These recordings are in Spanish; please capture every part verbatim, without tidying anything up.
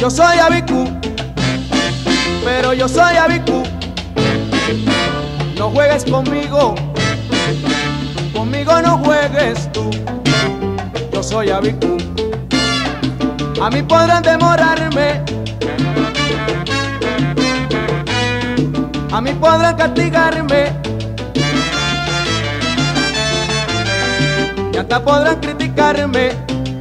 yo soy Abicú, pero yo soy Abicú. No juegues conmigo, conmigo no juegues tú. Yo soy Abicú. A mí podrán demorarme, a mí podrán castigarme, y hasta podrán criticarme,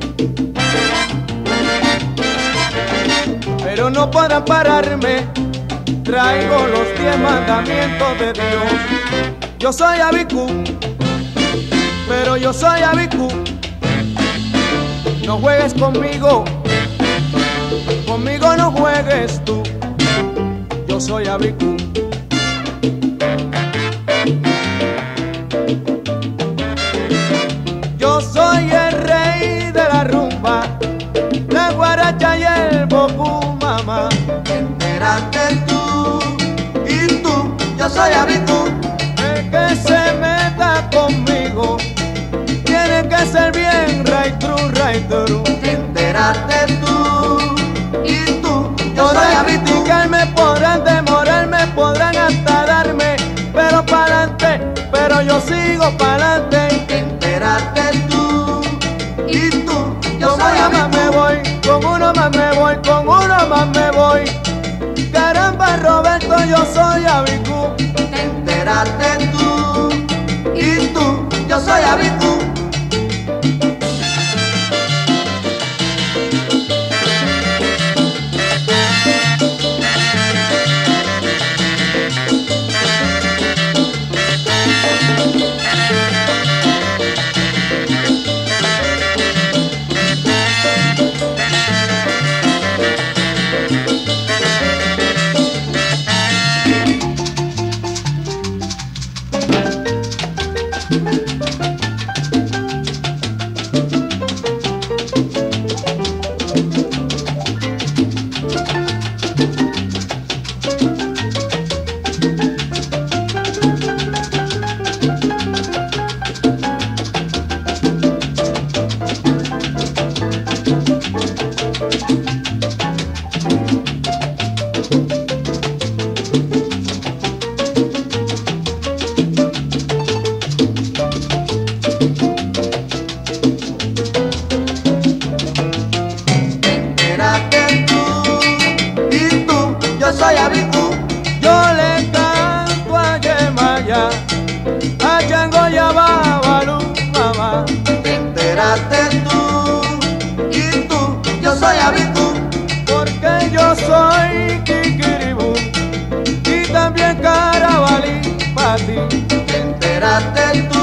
pero no podrán pararme. Traigo los diez mandamientos de Dios. Yo soy Abicú, pero yo soy Abicú. No juegues conmigo, conmigo no juegues tú. Yo soy Abicú. Yo soy el rey de la rumba, la guaracha y el bocú, mamá. Entérate tú y tú, yo soy Abicú. El que se meta conmigo tiene que ser bien right true, right true. Entérate tú y tú, yo soy Podrán Abicú. criticarme, podrán demorarme, podrán hasta darme, pero pa'lante, pero yo sigo pa'lante. Entérate tú y tú, yo Con soy uno más me Abicú. voy, con uno más me voy, con uno más me voy. Caramba, Roberto, yo soy Abicú. Entérate tú y tú, yo soy Abicú. Entérate tú y tú, yo soy Abicú. Yo le canto a Yemaya, a Chango y a Babalú, mamá. Entérate tú y tú, yo soy Abicú. Porque yo soy Kikiribú y también Carabalí para ti. Entérate tú